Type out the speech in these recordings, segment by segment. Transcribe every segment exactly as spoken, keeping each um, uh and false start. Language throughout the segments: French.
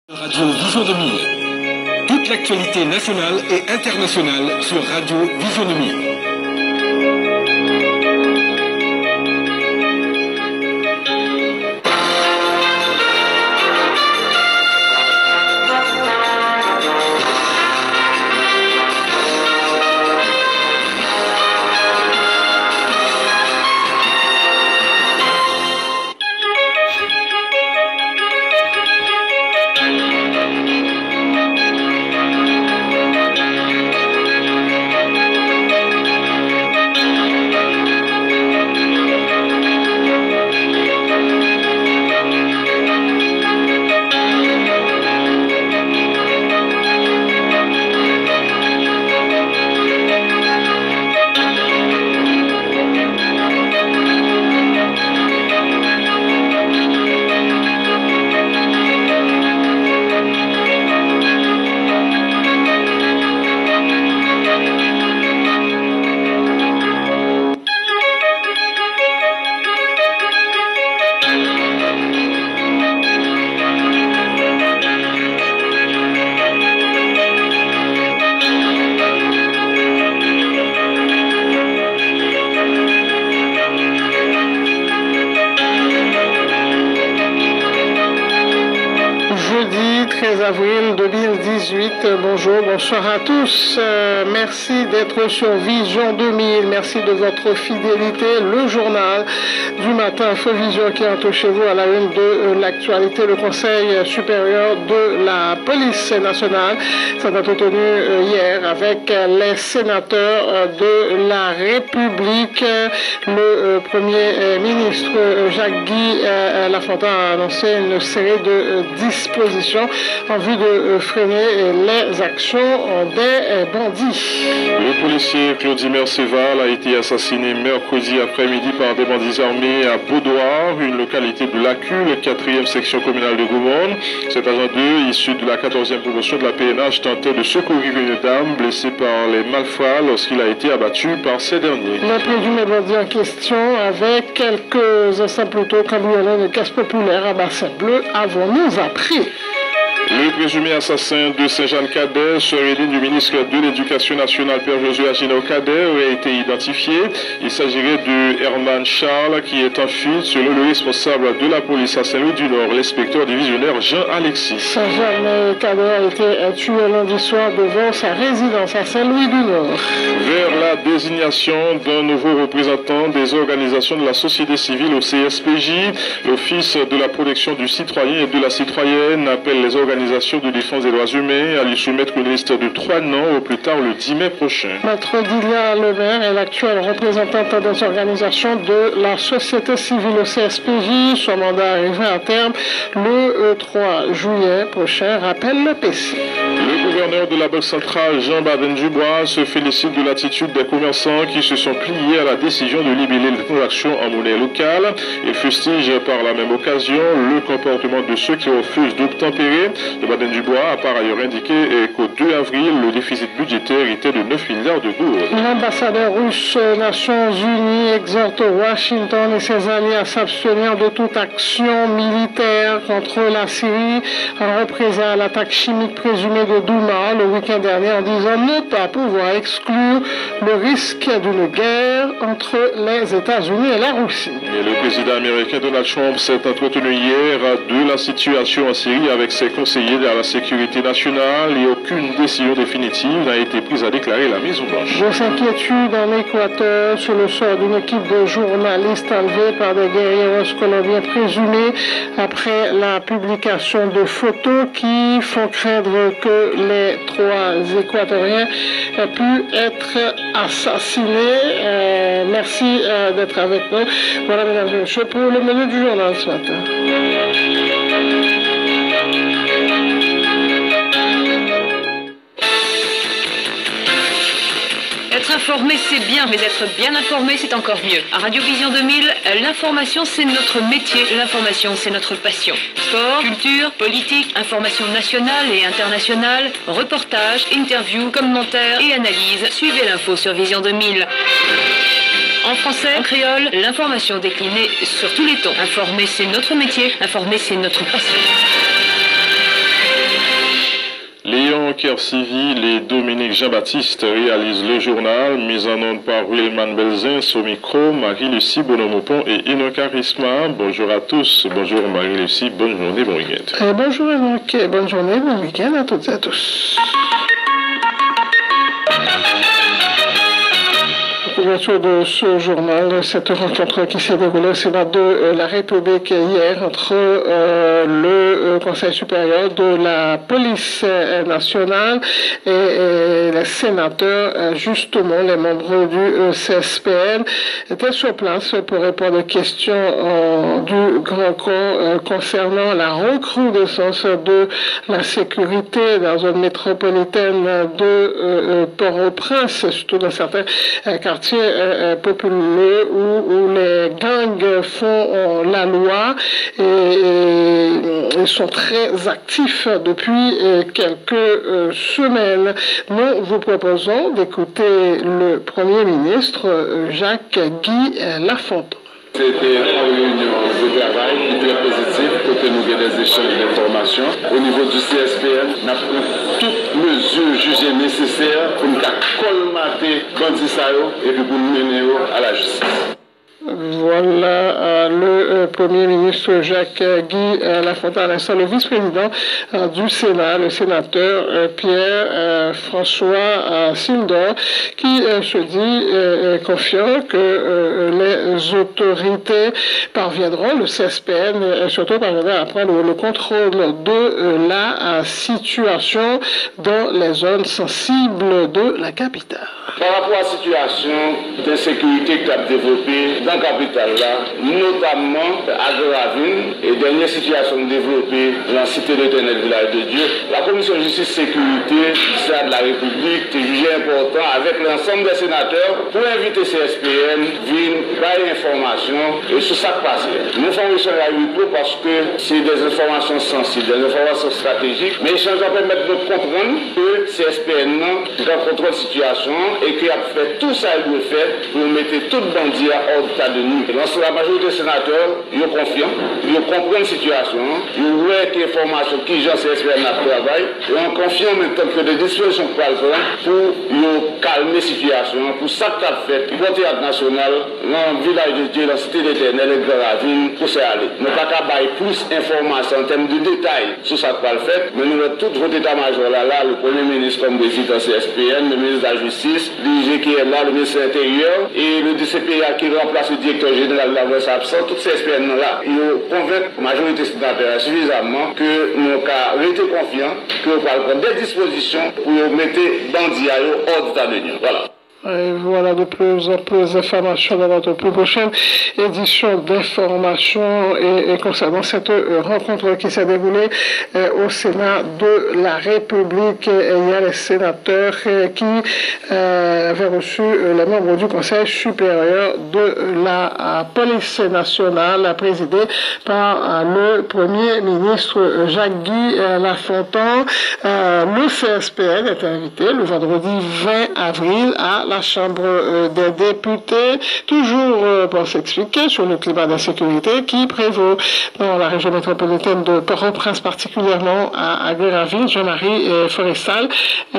Radio Vision deux mille. Toute l'actualité nationale et internationale sur Radio Vision deux mille. avril deux mille dix-huit. Bonjour, bonsoir à tous. Euh, merci d'être sur Vision deux mille. Merci de votre fidélité. Le journal du matin, Info Vision, qui est chez vous à la une de euh, l'actualité. Le Conseil supérieur de la police nationale s'est entretenu euh, hier avec les sénateurs euh, de la République. Le euh, Premier euh, ministre euh, Jacques-Guy euh, Lafontaine a annoncé une série de euh, dispositions en vue de euh, freiner les actions des bandits. Le policier Claudie Merceval a été assassiné mercredi après-midi par des bandits armés à Beaudoir, une localité de l'A C U, la quatrième section communale de Gaumont. Cet agent deux, issu de la quatorzième promotion de la P N H, tentait de secourir une dame blessée par les malfrats lorsqu'il a été abattu par ces derniers. Le présumé bandit en question avait quelques instants plus tôt cambriolé une caisse populaire à Bassin Bleu, avons-nous appris. Le présumé assassin de Saint-Jean-Cadet, sœur aînée du ministre de l'Éducation nationale, Père Josué Agino Cadet, aurait été identifié. Il s'agirait de Herman Charles, qui est en fuite, selon le responsable de la police à Saint-Louis-du-Nord, l'inspecteur divisionnaire Jean-Alexis. Saint-Jean-Cadet a été tué lundi soir devant sa résidence à Saint-Louis-du-Nord. Vers la désignation d'un nouveau représentant des organisations de la société civile au C S P J, l'Office de la protection du citoyen et de la citoyenne appelle les organisations de défense des droits humains à lui soumettre une liste de trois noms au plus tard le dix mai prochain. Maître Dilia Lemaire est l'actuelle représentante des organisations de la société civile au C S P J. Son mandat arrivera à terme le trois juillet prochain, rappelle le P C. Le gouverneur de la Banque centrale, Jean Baden-Dubois, se félicite de l'attitude des commerçants qui se sont pliés à la décision de libérer les transactions en monnaie locale. Il fustige par la même occasion le comportement de ceux qui refusent d'obtempérer. Le Baden-Dubois a par ailleurs indiqué qu'au deux avril, le déficit budgétaire était de neuf milliards de gourdes. L'ambassadeur russe aux Nations Unies exhorte Washington et ses alliés à s'abstenir de toute action militaire contre la Syrie en représailles à l'attaque chimique présumée de Douma le week-end dernier, en disant ne pas pouvoir exclure le risque d'une guerre entre les États-Unis et la Russie. Et le président américain Donald Trump s'est entretenu hier de la situation en Syrie avec ses conseillers à la sécurité nationale et aucune décision définitive n'a été prise, à déclarer la Maison-Blanche. Grosse inquiétude en Équateur sur le sort d'une équipe de journalistes enlevés par des guerrilleros colombiens présumés après la publication de photos qui font craindre que les trois Équatoriens aient pu être assassinés. Euh, merci euh, d'être avec nous. Voilà, mesdames et messieurs, pour le menu du journal ce matin. Être informé, c'est bien, mais d'être bien informé, c'est encore mieux. À Radio Vision deux mille, l'information, c'est notre métier. L'information, c'est notre passion. Sport, culture, politique, information nationale et internationale, reportages, interviews, commentaires et analyses. Suivez l'info sur Vision deux mille. En français, en créole, l'information déclinée sur tous les tons. Informer, c'est notre métier. Informer, c'est notre passion. Pierre Civil et Dominique Jean-Baptiste réalisent le journal, mis en onde par Wilman Belzin, au micro, Marie-Lucie Bonomopon et Ino Charisma. Bonjour à tous, bonjour Marie-Lucie, bonne journée, bon week-end. Euh, bonjour et bonne journée, bon week-end à toutes et à tous. Ouverture de ce journal, cette rencontre qui s'est déroulée au Sénat de la République hier entre euh, le euh, Conseil supérieur de la police nationale et, et les sénateurs, euh, justement les membres du euh, C S P N étaient sur place pour répondre aux questions euh, du Grand Corps euh, concernant la recrudescence de la sécurité dans la zone métropolitaine de euh, Port-au-Prince, surtout dans certains euh, quartiers Euh, populaires où, où les gangs font euh, la loi et, et ils sont très actifs depuis euh, quelques euh, semaines. Nous vous proposons d'écouter le Premier ministre euh, Jacques-Guy euh, Lafontaine. C'était une réunion de travail très positive pour que nous ayons des échanges d'informations. Au niveau du C S P N, nous avons pris toutes mesures jugées nécessaires pour nous colmater les bandits et puis pour nous mener à la justice. Voilà euh, le euh, Premier ministre Jacques-Guy euh, Lafontaine, le vice-président euh, du Sénat, le sénateur euh, Pierre-François euh, Sildor, qui euh, se dit euh, confiant que euh, les autorités parviendront, le C S P N euh, surtout parviendra à prendre le contrôle de euh, la euh, situation dans les zones sensibles de la capitale. Par rapport à la situation d'insécurité que tu as développée dans la capitale, là, notamment à Gravine, et dernière situation développée dans la cité de l'Éternel Village de Dieu, la Commission de justice et sécurité du Sénat de la République est jugé important avec l'ensemble des sénateurs pour inviter C S P N, venir faire information et sur ça passe. Nous faisons échanger avec vous parce que c'est des informations sensibles, des informations stratégiques, mais l'échange va permettre de comprendre que C S P N doit contrôler la situation et qu'il a fait tout ça qu'il doit faire pour mettre tout bandit hors d'état de nuit. La majorité des sénateurs, ils sont confiants, ils comprennent la situation, ils voient que l'information qui j'en C S P N a travail, et on confie en même temps que des dispositions pour pour calmer la situation, pour ça que tu as fait, pour le théâtre national, dans le village de Dieu, dans la cité d'Éternel et de Gravine, pour ça aller. Nous n'avons pas qu'à plus d'informations en termes de détails sur ça que tu as fait, mais nous avons tout votre état-major là, là, le Premier ministre comme président C S P N, le ministre de la Justice, l'I G qui est là, le ministre de l'Intérieur, et le D C P A qui remplace le directeur général de la voix absent, toutes ces C S P N là, ils convainquent la majorité sénatoriale suffisamment que nous avons été confiants, que nous allons prendre des dispositions pour mettre bandits hors d'état de nuit. Voilà. Et voilà de plus en plus d'informations dans notre plus prochaine édition d'informations et, et concernant cette euh, rencontre qui s'est déroulée euh, au Sénat de la République. Et il y a les sénateurs euh, qui euh, avaient reçu euh, les membres du Conseil supérieur de la euh, police nationale, présidé par euh, le Premier ministre Jacques-Guy euh, Lafontaine. Euh, le C S P N est invité le vendredi vingt avril à la Chambre euh, des députés, toujours euh, pour s'expliquer sur le climat d'insécurité qui prévaut dans la région métropolitaine de Port-au-Prince, particulièrement à, à Gravine. Jean-Marie euh, Forestal,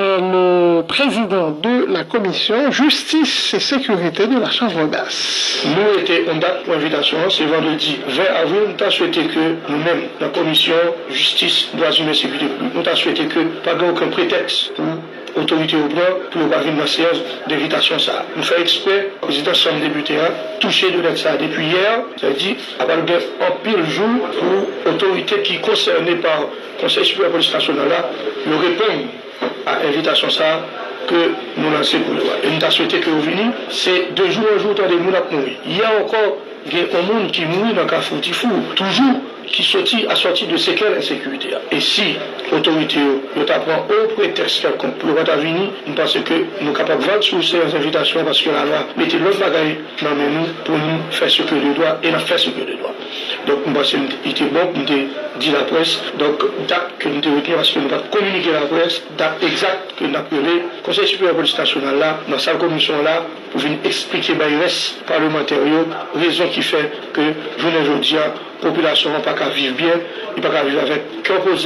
euh, le président de la commission Justice et Sécurité de la Chambre basse. Nous étions en date pour invitation, c'est vendredi vingt avril. Nous avons souhaité que nous-mêmes, la commission Justice, Droits humains et Sécurité, nous avons souhaité que pas aucun prétexte pour autorité au blanc pour avoir une séance d'invitation ça. Nous faisons exprès, le président Somme député touché de ça depuis hier, c'est-à-dire avoir un pile jour pour autorité qui est concernée par le Conseil supérieur de la police nationale là, nous répondre à l'invitation ça que nous lançons pour le voir. Et nous avons souhaité que vous veniez, c'est de jour en jour dans des moules à mourir. Il y a encore un monde qui mourit dans le cas foutifou, toujours qui sortit à sortir de séquelles d'insécurité. Et si l'autorité nous apprend au prétexte quelconque pour le venir, nous pensons que nous sommes capables de vendre sous ces invitations parce que la loi mettait l'autre bagaille dans nous pour nous faire ce que le doit et nous faire ce que le doit. Donc nous pensons qu'il était bon nous dit la presse, donc date que nous devons retenir parce que nous avons communiqué la presse, date exacte que nous avons appelé le Conseil supérieur de la police nationale là, dans cette commission là, pour venir expliquer par les restes parlementaires, raison qui fait que je ne dis pas la population n'a pas qu'à vivre bien, il n'a pas qu'à vivre avec cœur posé,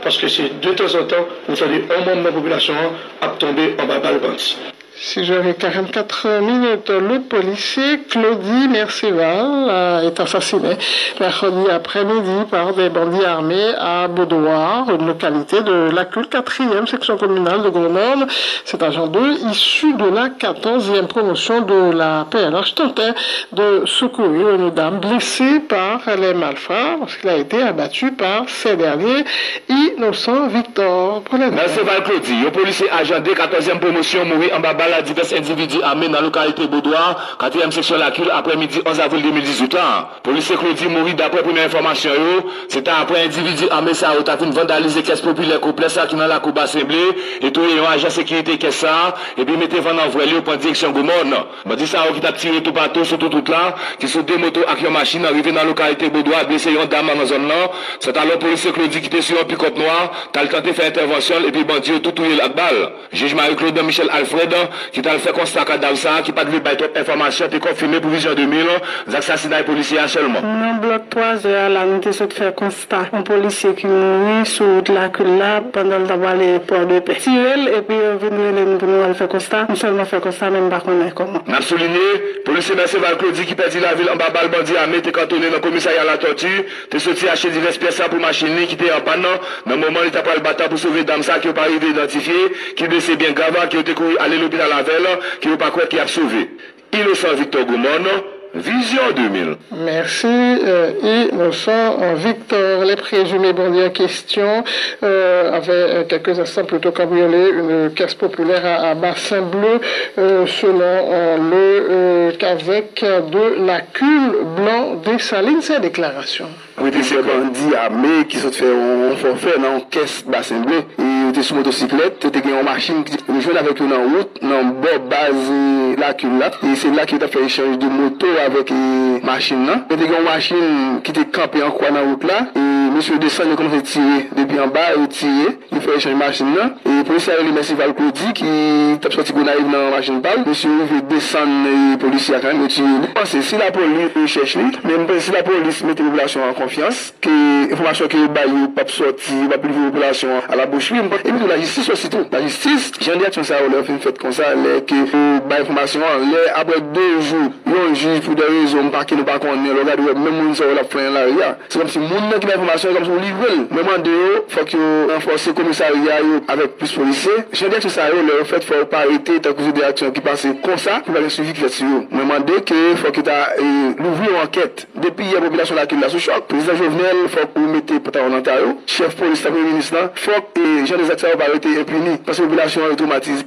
parce que c'est de temps en temps, vous savez, un membre de la population a tombé en bas balle bandit. six heures quarante-quatre minutes, le policier Claudie Mercival est assassiné mercredi après-midi par des bandits armés à Beaudoir, une localité de la quatrième section communale de Grenoble. Cet agent deux, issu de la quatorzième promotion de la P L H, tentait de secourir une dame blessée par les malfrats parce qu'il a été abattu par ces derniers. Innocent Victor. Mercival Claudie, le policier agent deux, quatorzième promotion, mourit en bas la divers individus armés dans la localité Beaudoir, quatrième section Lacule, après-midi onze avril deux mille dix-huit. Policier Claudie mourit d'après première information. C'était après individu armé ça a fait vandaliser caisse populaire complexe qui dans la coupe assemblée et tout un agent sécurité caisse ça et puis mettez vent envoyé pour direction Goumone. M'a dit ça qui t'a tiré tout partout sur tout tout là qui sont deux motos avec une machine arrivé dans la localité Beaudoir blessé une dame dans zone là. C'est alors policier Claudie qui était sur un pick-up noir, t'as tenté faire intervention et puis bandit tout touyer la balle. Juge Marie-Claude Michel Alfred qui t'a fait constat cadavre ça qui pas de bail toute information t'es confirmé pour vision deux mille assassinats policiers seulement. Dans bloc trois heures là nous t'ai fait constat un policier qui mourit sous la cule là pendant d'avoir les ports de paix. Tirel et puis venir pour nous faire constat, nous seulement faire constat même pas connaître comment. N'a souligné policier Mercival Claudie qui perdit la ville en bas balle bandit armé t'es cantonné dans le commissariat à la tortue, t'es sorti acheter diverses pièces pour machine qui était en panne dans le moment il t'a pas le bataille pour sauver dame ça qui n'a pas arrivé identifié, qui blessé bien grave qui était couru aller à l'hôpital la veille qui n'a pas quoi qui a sauvé. Innocent Victor Goumone, Vision deux mille. Merci, euh, Innocent Victor. Les présumés bandits en question euh, avaient euh, quelques instants plutôt cambriolé une caisse populaire à, à Bassin Bleu, euh, selon euh, le euh, C A V E C de la Cule Blanc des Salines. Ces déclarations. Oui, c'est des bandits armés qui sont fait un forfait dans une caisse Bassin Bleu. Ils étaient sur motocyclette, ils étaient en machine, ils jouaient avec eux dans la route, dans le base la Cule là. Et c'est là qu'ils ont fait échange de moto avec les machines là. Il y a une machine qui était campée en croix dans la route là. Et monsieur descend, il commence à tirer depuis en bas, il tire, il fait échanger de machine là. Et le policier a eu Mercival Claudie qui tape sorti qu'on arrive dans la machine balle. Monsieur veut descendre les policiers quand même, il tire. C'est si la police cherche lui, même si la police met les populations en confiance, que l'information que le bail pas sortir, pas plus de population à la bouche. Et puis la justice aussi tout. La justice, j'ai une action ça, on leur fait une fête comme ça, que le bail information, après deux jours, un juge pour des raisons pas qu'il ne pas connaître, regarde même monde ça la fin là, c'est comme si monde qui a information comme si on livre, même de faut que renforcer le commissariat avec plus policiers. J'ai dit que ça le fait faut pas arrêter tant que des actions qui passent comme ça, pour le suivi qui fait sur. Même de que faut que tu l'ouvrir une enquête depuis la population là qui l'a sous choc. Président Jovenel faut que vous mettez peut-être en Ontario, chef police premier ministre là, faut que les gens des acteurs pas arrêter impunis parce que la population est traumatisée.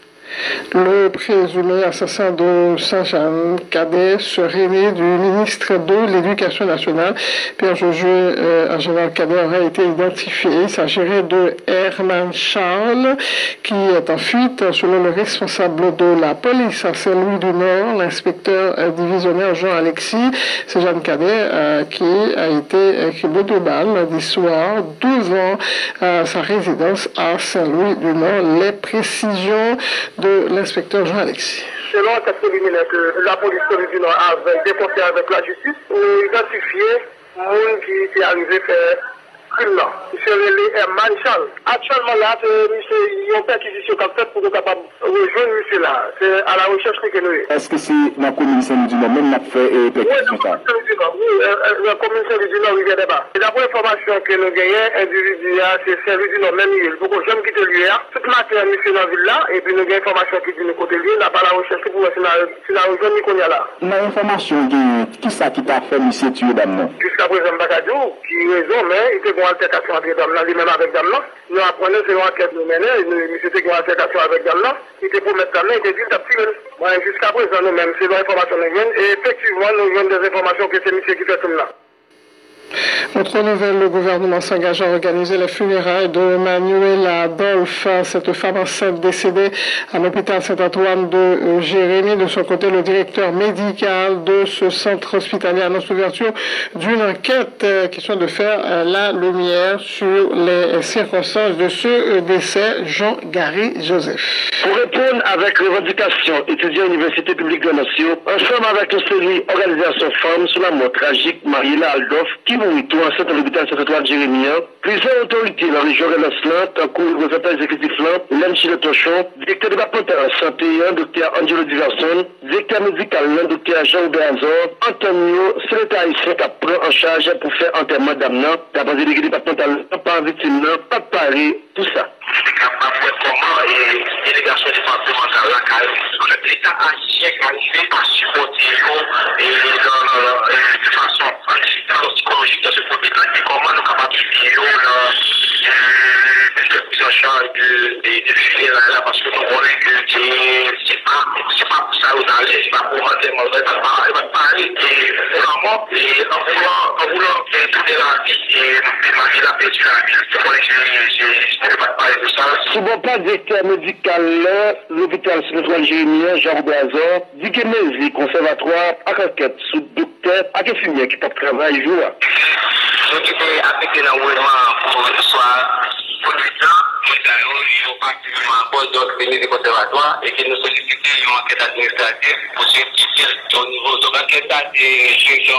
Le présumé assassin de Saint-Jean Cadet serait né du ministre de l'Éducation nationale. Pierre-Josué euh, Agénal Cadet aurait été identifié. Il s'agirait de Herman Charles, qui est en fuite selon le responsable de la police à Saint-Louis-du-Nord, l'inspecteur euh, divisionnaire Jean-Alexis. C'est Jean Cadet euh, qui a été criblé de balles lundi soir devant euh, sa résidence à Saint-Louis-du-Nord. Les précisions de l'inspecteur Jean-Alexis. Selon un test préliminaire que la police du Nord avait déposé avec la justice, pour identifier le monde qui est arrivé à faire crime là. C'est le Herman Charles. Actuellement là, monsieur, il y a une perquisition qu'a fait pour être capable de rejoindre monsieur là. C'est à la recherche que nous est. Est-ce que c'est dans la commune du Nord même n'a fait perquisition ça? Oui, la commune du Nord, il vient de bas. Et d'après l'information que nous gagnons, individu, c'est celui du Nord, même il. Beaucoup de gens qui étaient lui, toute matin, monsieur dans la ville là, et puis nous gagnons l'information qui dit de côté lui, n'a pas la recherche pour voir si la rejoindre qu'on y a là. Dans l'information, qui ça qui t'a fait monsieur tuer dame? Jusqu'à présent, Bakadou, qui raison, mais il était en altercation avec dame là, lui-même avec dame là. Nous apprenons c'est une enquête nous menons, monsieur était en altercation avec dame là, il était pour mettre dame là, il était dit de tirer. Jusqu'à présent, nous-mêmes, c'est l'information nous gagnons, et effectivement, nous gagnons des informations que c'est monsieur qui fait tout là. Autre nouvelle, le gouvernement s'engage à organiser les funérailles de Manuela Dolph, cette femme enceinte décédée à l'hôpital Saint-Antoine de Jérémie. De son côté, le directeur médical de ce centre hospitalier annonce l'ouverture d'une enquête, question de faire la lumière sur les circonstances de ce décès. Jean-Gary Joseph. Pour répondre avec revendication étudiants à l'Université publique de la Nation, ensemble avec une série organisation femmes sur la mort tragique Mariela Aldolph, qui qui mourut tout enceinte à l'hôpital Saint-Antoine de Jérémie. Plusieurs autorités dans la région de l'Aslan, tant que le représentant exécutif là, Hélène Chile-Tochon, directeur départemental de la santé, docteur Angelo Diverson, directeur médical, docteur Jean-Aubert Azor, Antonio, sénateur haïtien qui prend en charge pour faire enterrement d'amnan, d'après délégué départemental, pas victime, pas de Paris, tout ça. Comment les délégations départementales l'État haïtien arrivé à supporter et de façon psychologique dans ce problème et comment nous capables de vivre la prise en charge de filer là parce que nous voyons que c'est pas c'est pas pour ça aux allées, c'est pas pour rentrer dans le elle va parler et vraiment en voulant en voulant donner la vie et ma vie la perdu la vie c'est pour je ne vais pas parler de ça. Si bon pas directeur médical l'hôpital Saint-Antoine Jérémie, Jean-Aubert Azor, dit que Mézi conservatoire à enquête sous docteur à quel fumier qui travaille jour. Je suis affecté énormément pour le soir. Pour le temps, nous avons particulièrement un poste d'entraîner des conservatoires et que nous sollicitons une enquête administrative pour certifier au niveau de l'enquête et gestion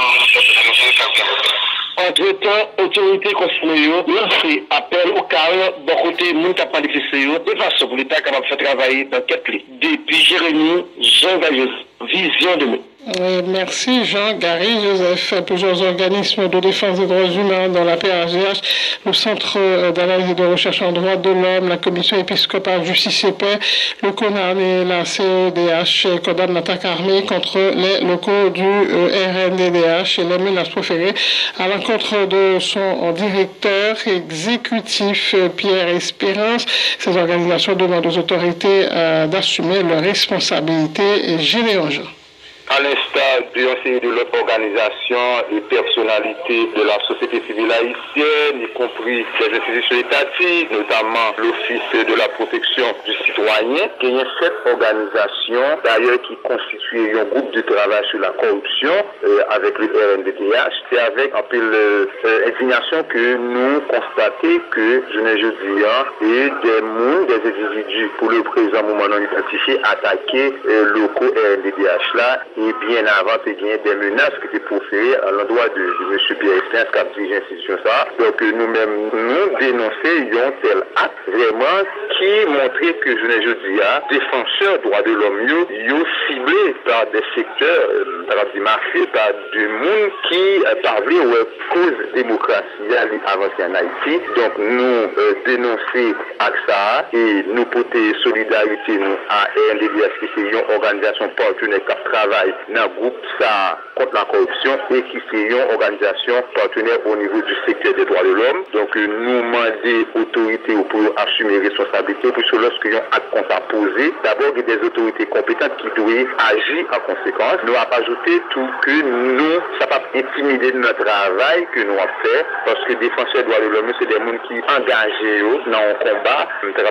de Entre-temps, autorité concernée lancé appel au calme bon côté moun qui a pas difficile de façon pour l'État capable de faire travailler dans quatre clés. Depuis Jérémie, Jean Gary, Vision de nous. Euh, merci Jean-Gary Joseph. Plusieurs organismes de défense des droits humains dans la P A G H, le Centre d'analyse et de recherche en droits de l'homme, la Commission épiscopale justice et paix, le CONAN et la C E D H condamnent l'attaque armée contre les locaux du euh, R N D D H et les menaces proférées à l'encontre de son directeur exécutif Pierre Espérance. Ces organisations demandent aux autorités euh, d'assumer leurs responsabilités. Et Généon Jean. À l'instar d'une série de l'autre organisation et personnalités de la société civile haïtienne, y compris les institutions étatiques, notamment l'Office de la protection du citoyen, qui est cette organisation, d'ailleurs, qui constitue un groupe de travail sur la corruption euh, avec le R N D D H. C'est avec un peu l'indignation que nous constatons que, je ne dis rien, et des mondes, des individus, pour le présent moment non identifié, attaquer euh, le locaux R N D D H là, et bien avant, il y a des menaces qui étaient proférées à l'endroit de, de M. Pierre Espérance qui a dirigé l'institution ça. Donc nous-mêmes, nous dénonçons tel acte vraiment qui montrait que, je ne dis pas, défenseurs droits de l'homme, ils sont ciblés par des secteurs, par des marchés, par du monde qui euh, parlait ou cause démocratie avancée en Haïti. Donc nous euh, dénonçons ça et nous porter solidarité nous, à R N D D H, qui est une organisation partenaire qui travaille dans le groupe ça contre la corruption et qui est une organisation partenaire au niveau du secteur des droits de l'homme. Donc nous demandons aux autorités pour assumer les responsabilités, puisque lorsqu'il y a un acte qu'on a posé, d'abord il y a des autorités compétentes qui doivent agir en conséquence. Nous avons ajouté tout que nous, ça va intimider notre travail que nous avons fait, parce que les défenseurs des droits de l'homme, c'est des gens qui sont engagés dans un combat.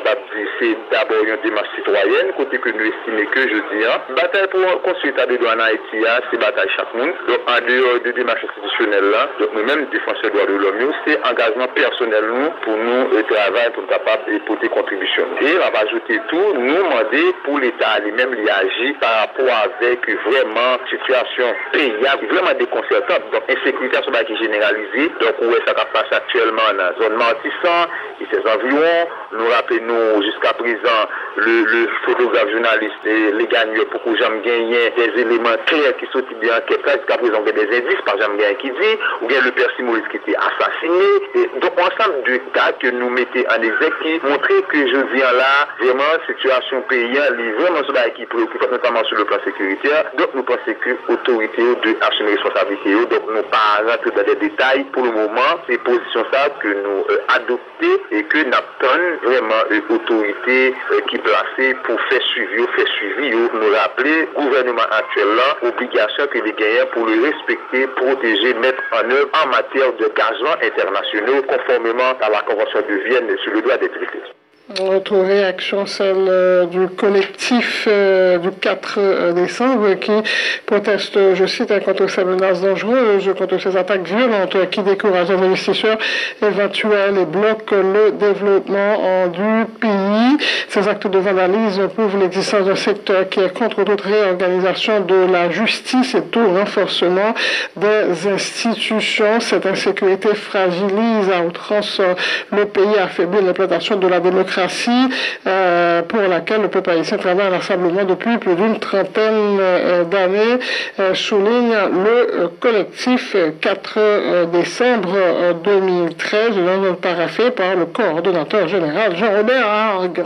C'est d'abord une démarche citoyenne, côté que nous estimons que, je dis, hein, bataille pour construire des droits en Haïti, c'est bataille chaque monde. Donc, en dehors de démarche institutionnelle là, donc nous-mêmes, défenseurs des droits de l'homme, c'est engagement personnel nous, pour nous, le travail, pour être capable de porter contribution. Et on va ajouter tout, nous demander pour l'État lui-même lui agir par rapport avec vraiment situation payable, vraiment déconcertante. Donc, insécurité sur qui est généralisée. Donc, où est-ce que ça passe actuellement dans la zone Martissan et ses environs. Nous rappelons jusqu'à présent le, le photographe journaliste et les gagnants pour que j'aime gagner des éléments clairs qui sont bien enquête jusqu'à présent des indices par j'aime gagner qui dit ou bien le père Simoris qui était assassiné. Et donc ensemble de cas que nous mettons en exergue qui montrait que je viens là vraiment situation paysanne vraiment sur la qui préoccupe notamment sur le plan sécuritaire. Donc nous pensons que l'autorité de assumer responsabilité. Donc nous pas rentrer dans des détails pour le moment. C'est position ça que nous euh, adoptons et que nous attendons vraiment l'autorité euh, qui est placée pour faire suivi, faire suivi, nous rappeler gouvernement actuel là, obligation que les gagnants pour le respecter, protéger, mettre en œuvre en matière de engagements internationaux conformément à la Convention de Vienne sur le droit des traités. Autre réaction, celle euh, du collectif euh, du quatre décembre qui proteste, je cite, contre ces menaces dangereuses, contre ces attaques violentes qui découragent les investisseurs éventuels et bloquent le développement du pays. Ces actes de vandalisme prouvent l'existence d'un secteur qui est contre toute réorganisation de la justice et tout renforcement des institutions. Cette insécurité fragilise à outrance le pays, affaiblit l'implantation de la démocratie. Euh, pour laquelle le peuple haïtien travaille inlassablement depuis plus d'une trentaine euh, d'années, euh, souligne le euh, collectif quatre décembre deux mille treize, paraphé par le coordonnateur général Jean-Robert Argue.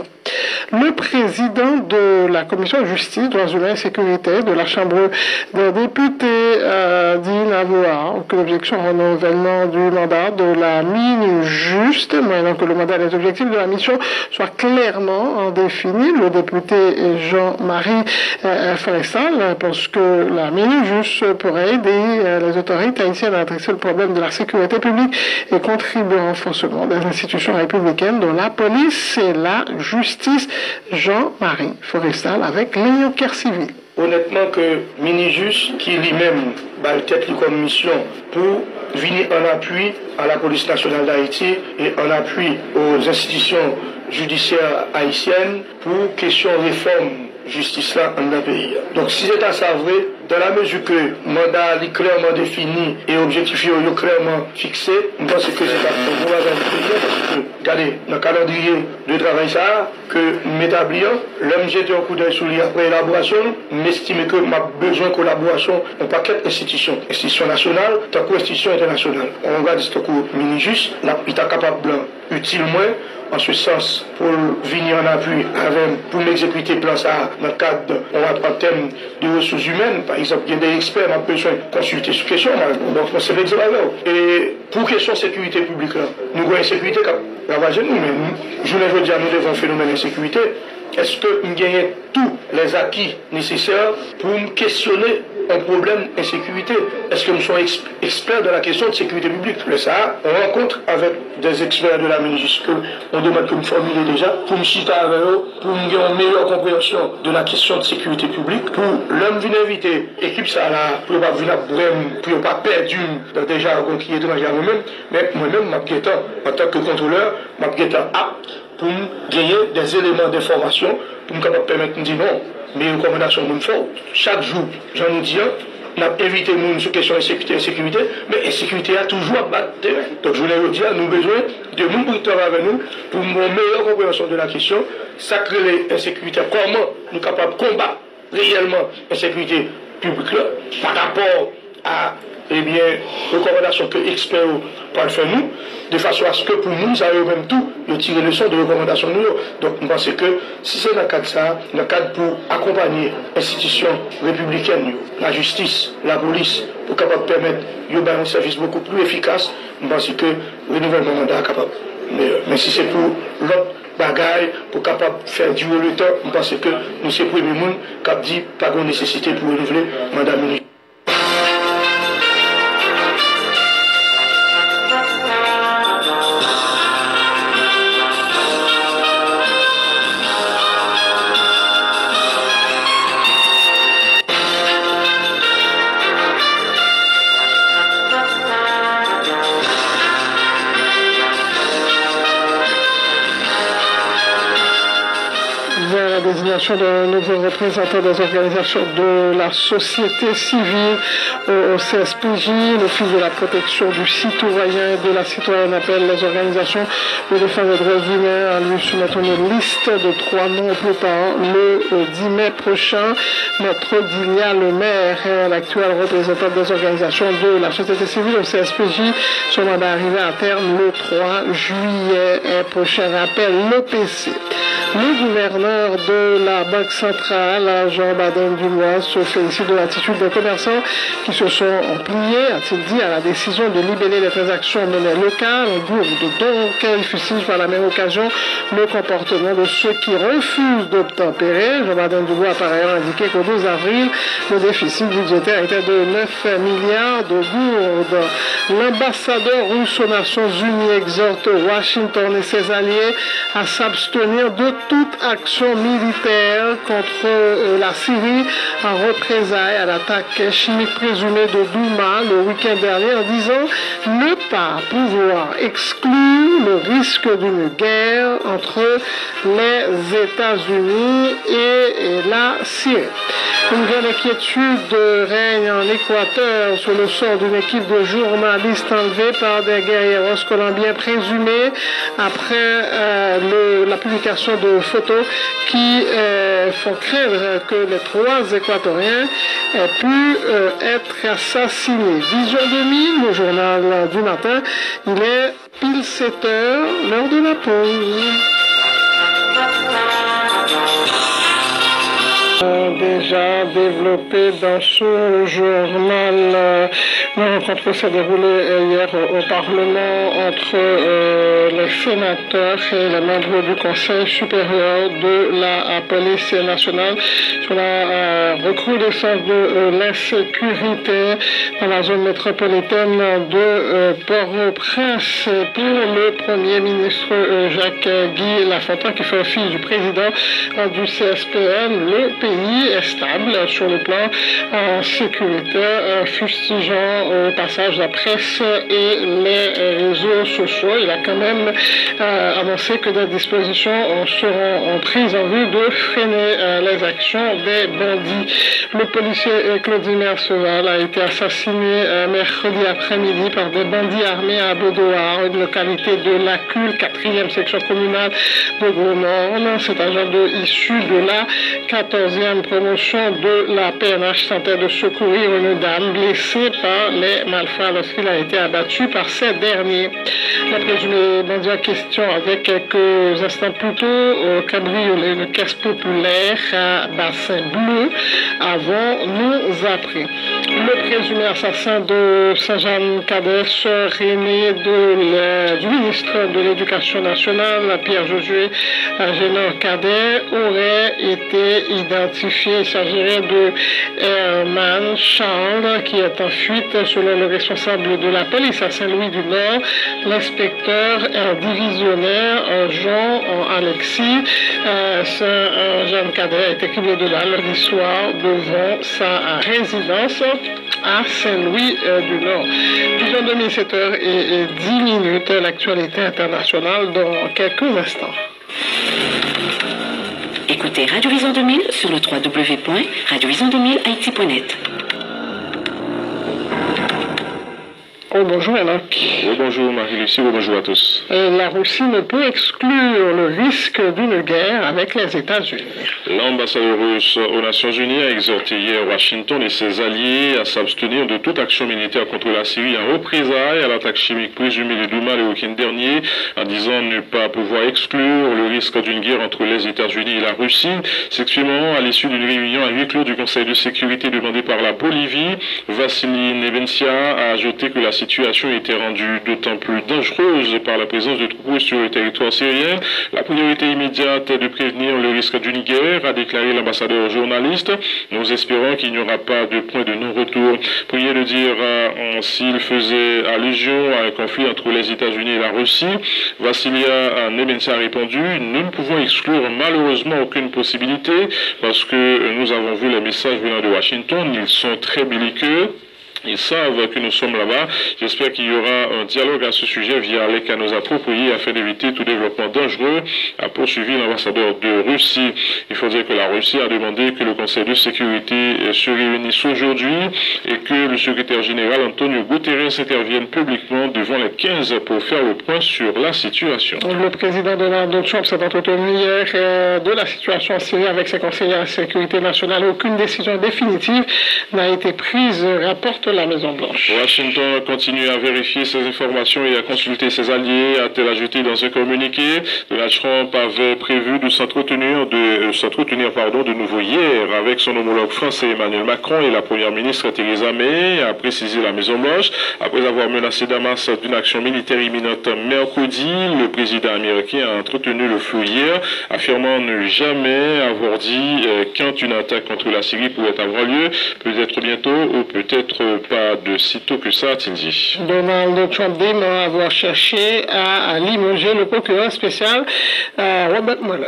Le président de la commission de justice, droits humains et sécurité de la Chambre des députés euh, dit n'avoir aucune objection au renouvellement du mandat de la MINUJUST, moyennant que le mandat et les objectifs de la mission soient clairement définis. Le député Jean-Marie euh, Fressal pense que la MINUJUST pourrait aider euh, les autorités haïtiennes à adresser le problème de la sécurité publique et contribuer au renforcement des institutions républicaines dont la police et la justice. Jean-Marie Forestal avec Léon Kercivil. Honnêtement que MINUJUST, qui lui-même bat le tête comme mission pour venir en appui à la police nationale d'Haïti et en appui aux institutions judiciaires haïtiennes pour question réforme justice là dans le pays. Donc si c'est à savoir, dans la mesure que le mandat est clairement défini et objectif est clairement fixé, je pense que c'est un bon agent du pays parce que, regardez, dans le calendrier de travail ça, que nous m'établissons, l'homme jeté un coup d'œil sur lui après élaboration, m'estime que m'a besoin de collaboration dans un paquet d'institutions, institutions nationales, tant qu'institutions internationales. On va dire que MINUJUST, il est capable utilement en ce sens pour venir en appui avec, pour m'exécuter plan ça dans le cadre en termes de ressources humaines. Par exemple, il y a des experts qui ont besoin de consulter sur question, donc c'est l'exemple. Et pour question de sécurité publique, là, nous avons une sécurité qui ravage nous, mais nous, je ne veux dire, nous devons un phénomène d'insécurité. Est-ce que nous gagnons tous les acquis nécessaires pour questionner un problème d'insécurité? Est-ce que nous sommes exp experts de la question de sécurité publique? Le Sahara, on rencontre avec des experts de la MINUJUST on demande que nous formulions déjà, pour nous citer avec eux, pour nous avoir une meilleure compréhension de la question de sécurité publique, pour l'homme venir inviter l'équipe ça là, pour ne pas venir pour ne pas perdre une déjà qui est étranger à nous-mêmes, mais moi-même, en tant que contrôleur, je suis apte pour gagner des éléments d'information pour nous permettre de dire non, mes recommandations nous font. Chaque jour, j'en ai dit, on a évité nous sur question de sécurité et sécurité, mais la sécurité a toujours à battre terrain. Donc je voulais dire, nous avons besoin de nous pour travailler avec nous pour une meilleure compréhension de la question, sacrer l'insécurité, comment nous sommes capables de combattre réellement l'insécurité publique là, par rapport à eh bien, recommandations que experts peuvent faire nous, de façon à ce que pour nous, nous avons même tout, de tirer le son de recommandations nous. Donc, je pense que si c'est dans le cadre de ça, dans le cadre pour accompagner l'institution républicaine, la justice, la police, pour capable permettre un service beaucoup plus efficace, je pense que le renouvellement mandat est capable. Mais, mais si c'est pour l'autre bagaille, pour capable faire durer le temps, je pense que nous sommes les premiers monde qui dit pas de nécessité pour renouveler le mandat municipal. De nouveaux représentants des organisations de la société civile au C S P J, l'Office de la protection du citoyen et de la citoyenne appelle les organisations de défense des droits humains à lui soumettre une liste de trois noms au préparant le dix mai prochain. Maître Dilia Le Maire, l'actuel représentant des organisations de la société civile au C S P J, son mandat arrivé à terme le trois juillet prochain. Rappel, l'O P C. Le gouverneur de la Banque centrale, Jean Baden-Dubois, se félicite de l'attitude des commerçants qui se sont pliés, a-t-il dit, à la décision de libérer les transactions en monnaie locale. En gourde donc, il fustige par la même occasion le comportement de ceux qui refusent d'obtempérer. Jean Baden-Dubois a par ailleurs indiqué qu'au douze avril, le déficit budgétaire était de neuf milliards de gourdes. L'ambassadeur russe aux Nations Unies exhorte Washington et ses alliés à s'abstenir de toute action militaire contre euh, la Syrie en représailles à l'attaque chimique présumée de Douma le week-end dernier, en disant ne pas pouvoir exclure le risque d'une guerre entre les États-Unis et, et la Syrie. Une grande inquiétude règne en Équateur sur le sort d'une équipe de journalistes enlevés par des guerrilleros colombiens présumés après euh, le, la publication de photos qui euh, font craindre que les trois Équatoriens aient pu euh, être assassinés. Vision deux mille, le journal du matin, il est pile sept heures, l'heure de la pause. Euh, déjà développé dans ce journal. Euh, la rencontre s'est déroulée hier au, au Parlement entre euh, les sénateurs et les membres du Conseil supérieur de la police nationale sur la euh, recrudescence de euh, l'insécurité dans la zone métropolitaine de euh, Port-au-Prince. Pour le Premier ministre euh, Jacques-Guy Lafontaine, qui fait office du président euh, du C S P N, le pays est stable sur le plan euh, sécuritaire, euh, fustigeant au passage la presse et les réseaux sociaux. Il a quand même euh, annoncé que des dispositions euh, seront prises en vue de freiner euh, les actions des bandits. Le policier Claudie Merceval a été assassiné euh, mercredi après-midi par des bandits armés à Beaudoir, une localité de la C U L, quatrième section communale de Gros-Morne. Cet agent de, issu de la quatorzième promotion de la P N H tentait de secourir une dame blessée par les malfrats lorsqu'il a été abattu par ces derniers. La présumée bandit en question avait quelques instants plus tôt euh, cabriolé une caisse populaire à Bassin Bleu avant nous après. Le présumé assassin de Saint-Jean-Cadet, sœur aînée de du ministre de l'Éducation nationale, Pierre-Josué Génor-Cadet, aurait été identifié. Il s'agirait de Herman Charles, qui est en fuite selon le responsable de la police à Saint-Louis-du-Nord, l'inspecteur divisionnaire Jean-Alexis. Euh, Saint-Jean-Cadet a été criblé de là lundi soir devant sa résidence à Saint-Louis-du-Nord. Vision deux mille sept heures et dix minutes, l'actualité internationale dans quelques instants. Écoutez Radio Vision deux mille sur le w w w point radio vision deux mille haïti point net. Oh, bonjour Enoch. Oh, bonjour Marie-Lucie, oh, bonjour à tous. Et la Russie ne peut exclure le risque d'une guerre avec les États-Unis. L'ambassadeur russe aux Nations Unies a exhorté hier Washington et ses alliés à s'abstenir de toute action militaire contre la Syrie en représailles à l'attaque chimique présumée de Douma le week-end dernier, en disant ne pas pouvoir exclure le risque d'une guerre entre les États-Unis et la Russie. S'exprimant à l'issue d'une réunion à huis clos du Conseil de sécurité demandée par la Bolivie, Vassili Nevencia a ajouté que la situation était rendue d'autant plus dangereuse par la présence de troupes sur le territoire syrien. La priorité immédiate est de prévenir le risque d'une guerre, a déclaré l'ambassadeur journaliste. Nous espérons qu'il n'y aura pas de point de non-retour. Priez de dire euh, s'il faisait allusion à un conflit entre les États-Unis et la Russie. Vassilia Nevencia a répondu, nous ne pouvons exclure malheureusement aucune possibilité parce que nous avons vu les messages venant de Washington, ils sont très belliqueux. Ils savent que nous sommes là-bas. J'espère qu'il y aura un dialogue à ce sujet via les canaux appropriés afin d'éviter tout développement dangereux, a poursuivi l'ambassadeur de Russie. Il faut dire que la Russie a demandé que le Conseil de sécurité se réunisse aujourd'hui et que le secrétaire général Antonio Guterres intervienne publiquement devant les quinze pour faire le point sur la situation. Le président Donald Trump s'est entretenu hier euh, de la situation en Syrie avec ses conseillers à la sécurité nationale. Aucune décision définitive n'a été prise, rapporte sur la Maison-Blanche. Washington continue à vérifier ses informations et à consulter ses alliés, a-t-elle ajouté dans un communiqué. Donald Trump avait prévu de s'entretenir de, euh, s'entretenir, pardon, de nouveau hier avec son homologue français Emmanuel Macron et la première ministre Theresa May, a précisé la Maison-Blanche. Après avoir menacé Damas d'une action militaire imminente mercredi, le président américain a entretenu le flou hier, affirmant ne jamais avoir dit euh, quand une attaque contre la Syrie pourrait avoir lieu, peut-être bientôt ou peut-être pas de sitôt que ça, a-t-il dit. Donald Trump dément avoir cherché à, à limoger le procureur spécial euh, Robert Mueller.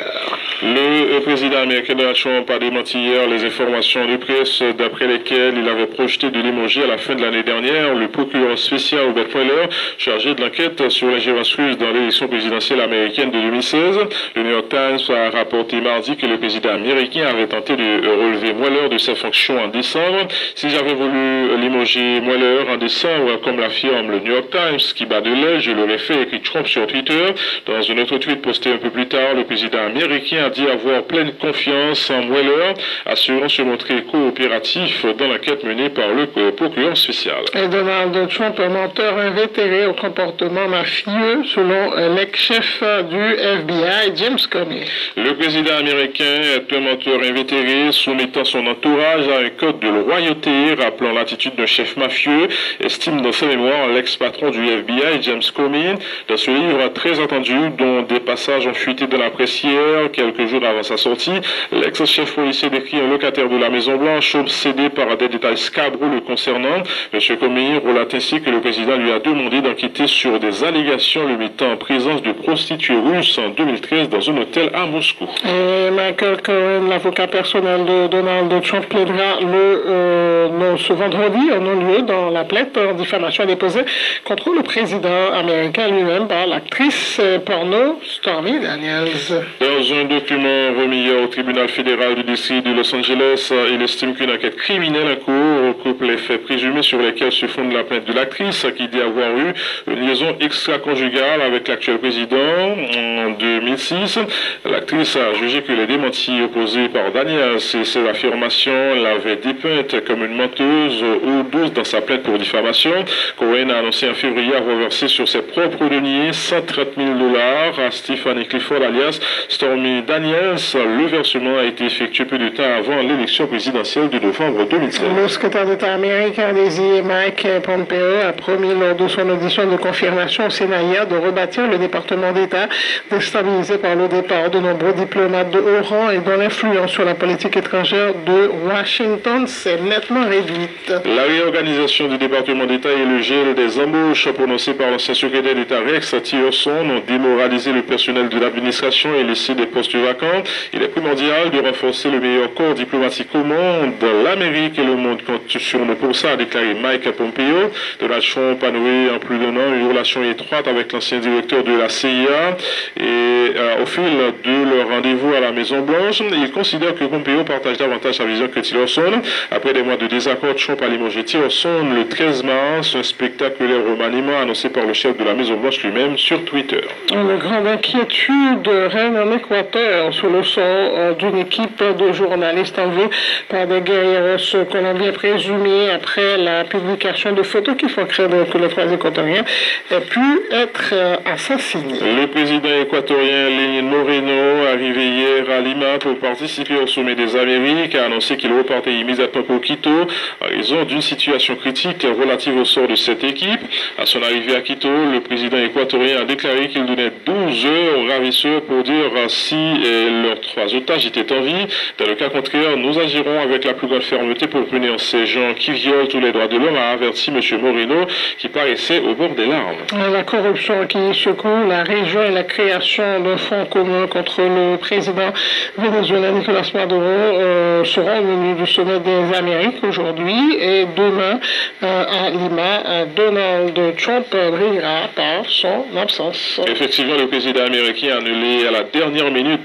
Le président américain Donald Trump a démenti hier les informations de presse d'après lesquelles il avait projeté de limoger à la fin de l'année dernière le procureur spécial Robert Mueller, chargé de l'enquête sur l'ingérence russe dans l'élection présidentielle américaine de deux mille seize. Le New York Times a rapporté mardi que le président américain avait tenté de relever Mueller de ses fonctions en décembre. Si j'avais voulu limoger Mueller en décembre, comme l'affirme le New York Times, qui bat de l'aile, je l'aurais fait, écrit Trump sur Twitter. Dans un autre tweet posté un peu plus tard, le président américain a dit avoir pleine confiance en Mueller, assurant se montrer coopératif dans l'enquête menée par le procureur spécial. Et Donald Trump, un menteur invétéré au comportement mafieux, selon l'ex-chef du F B I, James Comey. Le président américain est un menteur invétéré, soumettant son entourage à un code de loyauté, rappelant l'attitude d'un chef mafieux, estime dans sa mémoire l'ex-patron du F B I, James Comey. Dans ce livre très attendu, dont des passages ont fuité de la presse hier, quelques jours avant sa sortie, l'ex-chef policier décrit un locataire de la Maison-Blanche obsédé par des détails scabreux le concernant. M. Comey relate ainsi que le président lui a demandé d'enquêter sur des allégations le mettant en présence de prostituées russes en deux mille treize dans un hôtel à Moscou. Et Michael Cohen, l'avocat personnel de Donald Trump, plaidera le, euh, non, ce vendredi en non-lieu dans la plainte en diffamation déposée contre le président américain lui-même par l'actrice porno Stormy Daniels. Dans un document remis au tribunal fédéral du district de Los Angeles, il estime qu'une enquête criminelle en cours recoupe les faits présumés sur lesquels se fonde la plainte de l'actrice qui dit avoir eu une liaison extra-conjugale avec l'actuel président en deux mille six. L'actrice a jugé que les démentis opposés par Daniels et ses affirmations l'avaient dépeinte comme une menteuse ou douce dans sa plainte pour diffamation. Cohen a annoncé en février avoir versé sur ses propres deniers cent trente mille dollars à Stephanie Clifford alias Stormy Daniels. Le versement a été effectué peu de temps avant l'élection présidentielle de novembre deux mille seize. Le secrétaire d'État américain désigné Mike Pompeo a promis lors de son audition de confirmation au Sénat hier de rebâtir le département d'État déstabilisé par le départ de nombreux diplomates de haut rang et dont l'influence sur la politique étrangère de Washington s'est nettement réduite. La réorganisation du département d'État et le gel des embauches prononcées par l'ancien secrétaire d'État Rex Tillerson ont démoralisé le personnel de l'administration et laissé des postes vacants. Il est primordial de renforcer le meilleur corps diplomatique au monde. L'Amérique et le monde comptent sur nous pour ça, a déclaré Mike Pompeo. Donald Trump a noué en plus d'un an une relation étroite avec l'ancien directeur de la C I A et euh, au fil de leur rendez-vous à la Maison-Blanche, il considère que Pompeo partage davantage sa vision que Tillerson. Après des mois de désaccord, Trump a limogé Tillerson le treize mars, un spectaculaire remaniement annoncé par le chef de la Maison-Blanche lui-même sur Twitter. Une grande inquiétude règne en Équateur sous le sort d'une équipe de journalistes enlevés par des guerrieros colombiens présumés après la publication de photos qui font craindre que le trois équatorien ait pu être assassiné. Le président équatorien Lenín Moreno, arrivé hier à Lima pour participer au sommet des Amériques, a annoncé qu'il repartait immédiatement pour Quito à raison d'une situation critique relative au sort de cette équipe. À son arrivée à Quito, le président équatorien a déclaré qu'il donnait douze heures aux ravisseurs pour dire si leurs trois otages étaient en vie. Dans le cas contraire, nous agirons avec la plus grande fermeté pour punir ces gens qui violent tous les droits de l'homme, a averti M. Moreno, qui paraissait au bord des larmes. La corruption qui secoue la région et la création d'un fonds commun contre le président vénézuélien Nicolas Maduro euh, seront au menu du sommet des Amériques aujourd'hui et demain euh, à Lima, Donald Trump brillera par son absence. Effectivement, le président américain a annulé à la dernière minute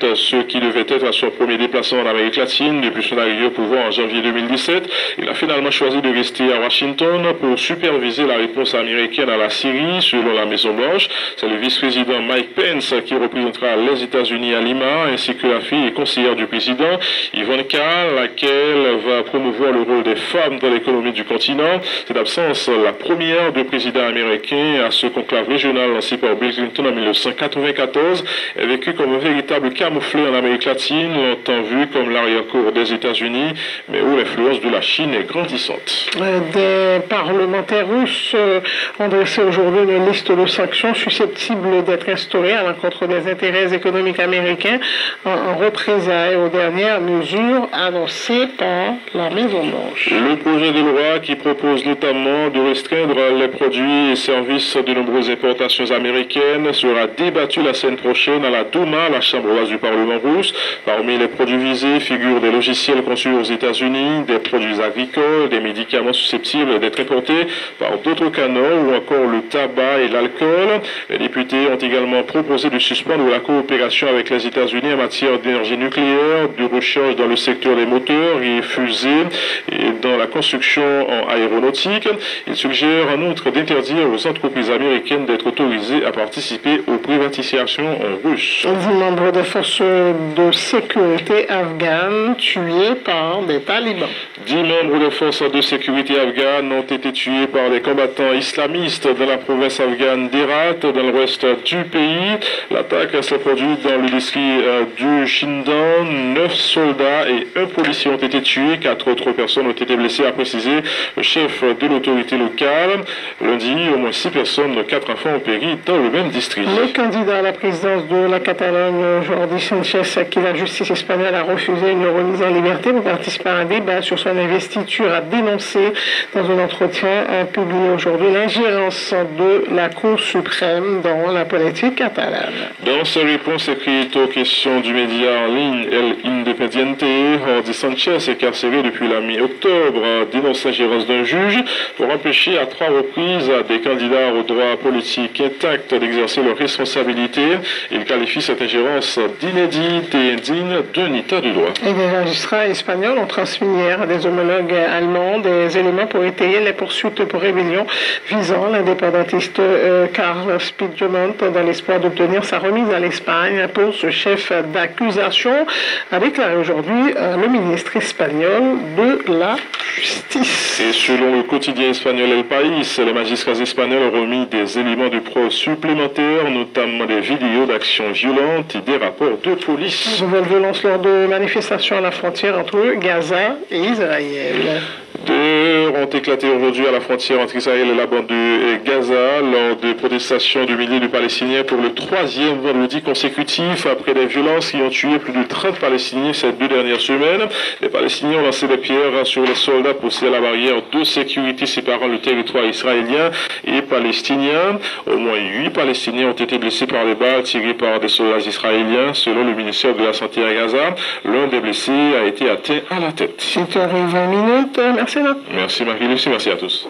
ce qui devait être son premier déplacement en Amérique latine depuis son arrivée au pouvoir en janvier deux mille dix-sept. Il a finalement choisi de rester à Washington pour superviser la réponse américaine à la Syrie, selon la Maison-Blanche. C'est le vice-président Mike Pence qui représentera les États-Unis à Lima, ainsi que la fille et conseillère du président, Ivanka, laquelle va promouvoir le rôle des femmes dans l'économie du continent. Cette absence, la première de président américain à ce conclave régional lancé par Bill Clinton en mille neuf cent quatre-vingt-quatorze, est vécu comme un véritable camouflet en Amérique latine, longtemps vu comme l'arrière-cour des États-Unis, mais où l'influence de la Chine est grandissante. Des parlementaires russes ont dressé aujourd'hui une liste de sanctions susceptibles d'être instaurées à l'encontre des intérêts économiques américains en, en représailles aux dernières mesures annoncées par la Maison-Blanche. Le projet de loi qui propose notamment de restreindre les produits et services de nombreuses importations américaines sera débattu la semaine prochaine à la Douma, la chambre basse du Parlement russe. Parmi les produits visés figurent des logiciels conçus aux États-Unis, des produits agricoles, des médicaments susceptibles d'être importés par d'autres canaux ou encore le tabac et l'alcool. Les députés ont également proposé de suspendre la coopération avec les États-Unis en matière d'énergie nucléaire, de recherche dans le secteur des moteurs et fusées et dans la construction en aéronautique. Ils suggèrent en outre d'interdire aux entreprises américaines d'être autorisées à participer aux privatisations russes. Dix membres des forces de sécurité afghanes tués par des talibans. Dix membres des forces de sécurité afghanes ont été tués par des combattants islamistes dans la province afghane d'Herat, dans l'ouest du pays. L'attaque s'est produite dans le district du Shindan. Neuf soldats et un policier ont été tués. Quatre autres personnes ont été blessées, a précisé le chef de l'autorité locale. Lundi, au moins six personnes, quatre enfants ont péri dans le même district. Le candidat à la présidence de la Catalogne, Jordi Sanchez, à qui la justice espagnole a refusé une remise en liberté pour participer à un débat sur son investiture, a dénoncé dans un entretien publié aujourd'hui l'ingérence de la Cour suprême dans la politique catalane. Dans sa réponse écrite aux questions du média en ligne El Independiente, Jordi Sanchez, incarcéré depuis la mi-octobre, dénonce l'ingérence d'un juge pour empêcher à trois reprises des candidats aux droits politiques intacts d'exercer leurs responsabilités. Il qualifie cette ingérence d'inédite et indigne d'un état de droit. Et des magistrats espagnols ont transmis hier à des homologues allemands des éléments pour étayer les poursuites pour rébellion visant l'indépendantiste euh, Carles Puigdemont dans l'espoir d'obtenir sa remise à l'Espagne pour ce chef d'accusation, a déclaré aujourd'hui euh, le ministre espagnol de la Justice. Et selon le quotidien espagnol El País, les magistrats espagnols ont remis des éléments de preuve supplémentaires, notamment des vidéos d'actions violentes et des rapports de police. De nouvelles violences lors de manifestations à la frontière entre Gaza et Israël. Deux heures ont éclaté aujourd'hui à la frontière entre Israël et la bande de Gaza lors de protestations de milliers de Palestiniens pour le troisième vendredi consécutif après des violences qui ont tué plus de trente Palestiniens ces deux dernières semaines. Les Palestiniens ont lancé des pierres sur les soldats postés à la barrière de sécurité séparant le territoire israélien et palestinien. Au moins huit Palestiniens ont été blessés par des balles tirées par des soldats israéliens, selon le ministère de la Santé à Gaza. L'un des blessés a été atteint à la tête. sept heures vingt minutes. Merci. Merci Marie-Lucie, merci à tous.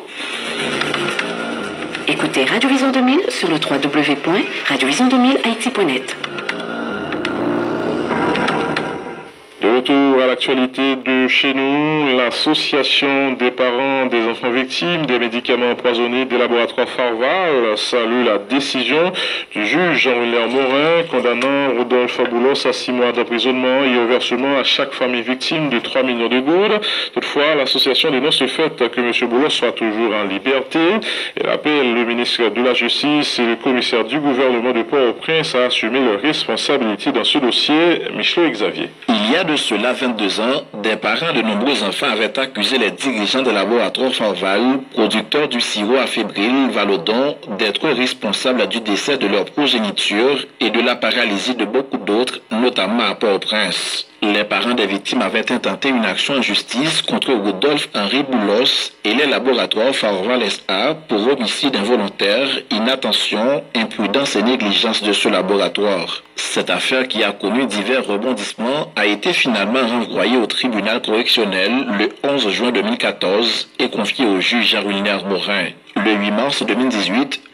Écoutez Radio Vision deux mille sur le w w w point radio vision deux mille haïti point net. De retour à l'actualité de chez nous, l'association des parents des enfants victimes des médicaments empoisonnés des laboratoires Farval salue la décision du juge Jean-William Morin condamnant Rodolphe Boulos à six mois d'emprisonnement et au versement à chaque famille victime de trois millions de gouttes. Toutefois, l'association dénonce le fait que M. Boulos soit toujours en liberté. Elle appelle le ministre de la Justice et le commissaire du gouvernement de Port-au-Prince à assumer leurs responsabilités dans ce dossier. Michel Xavier. Il y a de cela vingt-deux ans, des parents de nombreux enfants avaient accusé les dirigeants des laboratoires Farval, producteurs du sirop à fébrile Valodon, d'être responsables du décès de leur progéniture et de la paralysie de beaucoup d'autres, notamment à Port-au-Prince. Les parents des victimes avaient intenté une action en justice contre Rodolphe Henri Boulos et les laboratoires Farval S A pour homicide involontaire, inattention, imprudence et négligence de ce laboratoire. Cette affaire, qui a connu divers rebondissements, a été finalement renvoyée au tribunal correctionnel le onze juin deux mille quatorze et confiée au juge Jean-Wilner Morin. Le huit mars deux mille dix-huit,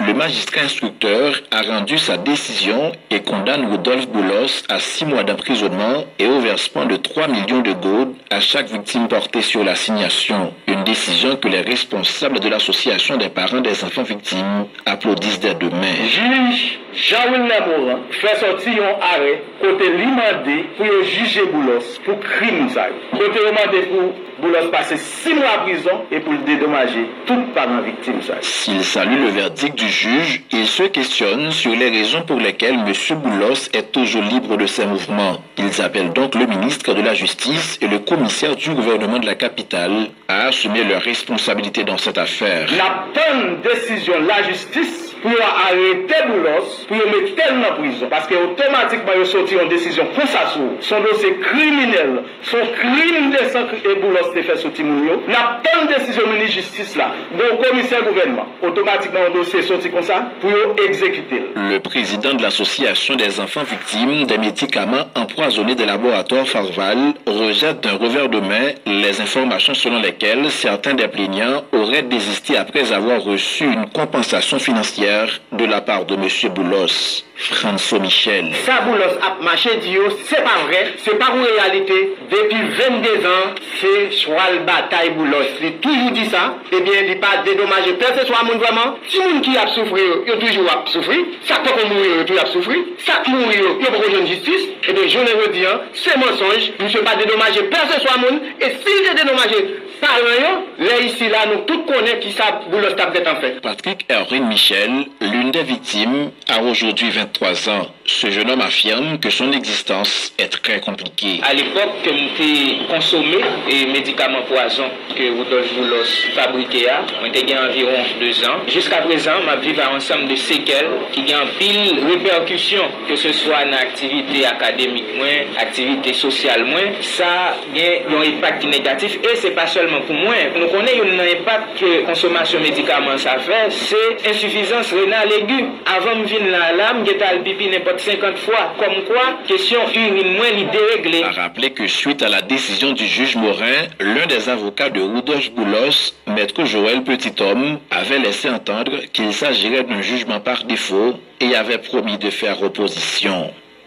le magistrat instructeur a rendu sa décision et condamne Rodolphe Boulos à six mois d'emprisonnement et au versement de trois millions de gourdes à chaque victime portée sur l'assignation. Une décision que les responsables de l'association des parents des enfants victimes applaudissent dès demain. Juge Jean-Wilner Morin fait sortir un arrêt côté l'imandé pour juger Boulos pour crime. Côté demandé pour Boulos passer six mois en prison et pour le dédommager toutes parents victimes. S'il salue le verdict du juge, il se questionne sur les raisons pour lesquelles M. Boulos est toujours libre de ses mouvements. Ils appellent donc le ministre de la Justice et le commissaire du gouvernement de la capitale à assumer leurs responsabilités dans cette affaire. La bonne décision de la justice pour arrêter Boulos, pour le mettre en prison, parce qu'automatiquement il sorti une décision comme ça sur son dossier criminel, son crime de sang et Boulos te fait sortir Mounio. La bonne décision de la justice là, le commissaire gouvernement, automatiquement un dossier sorti comme ça pour exécuter. Le président de l'association des enfants victimes des médicaments empoisonnés des laboratoires Farval rejette d'un revers de main les informations selon lesquelles certains des plaignants auraient désisté après avoir reçu une compensation financière de la part de M. Boulos. François Michel. Ça Boulos a marché Dio, c'est pas vrai, c'est pas une réalité. Depuis vingt-deux ans, c'est soit le bataille Boulos. Il toujours dit ça, eh bien, il n'est pas dédommagé. Personne soit monde vraiment. Si moun qui a souffert, il toujours a souffert. Ça peut qu'on mourir, il toujours a souffert. Ça mourir, il n'y a pas de justice. Eh bien, je le dis, c'est mensonge. Je ne suis pas dédommagé. Personne soit monde. Et si j'ai dédommagé, par rien, là ici, là, nous tous connaissons qui ça Boulos tape d'être en fait. Patrick Erwin Michel, l'une des victimes, a aujourd'hui vingt-trois ans. Ce jeune homme affirme que son existence est très compliquée. À l'époque, que j'ai consommé les médicaments poison que Rodolphe Boulos fabriquait, j'ai environ deux ans. Jusqu'à présent, ma vie va ensemble de séquelles qui ont pile répercussions, que ce soit dans l'activité académique, activité sociale, ça a un impact négatif et c'est pas seulement pour moi. Nous connaissons un impact que la consommation de médicaments ça fait, c'est insuffisance rénale aiguë. Avant de venir là, là, je le pipi n'importe cinquante fois. Comme quoi, question urine moins déréglée. A rappelé que suite à la décision du juge Morin, l'un des avocats de Rodolphe Boulos, maître Joël Petithomme, avait laissé entendre qu'il s'agirait d'un jugement par défaut et avait promis de faire opposition.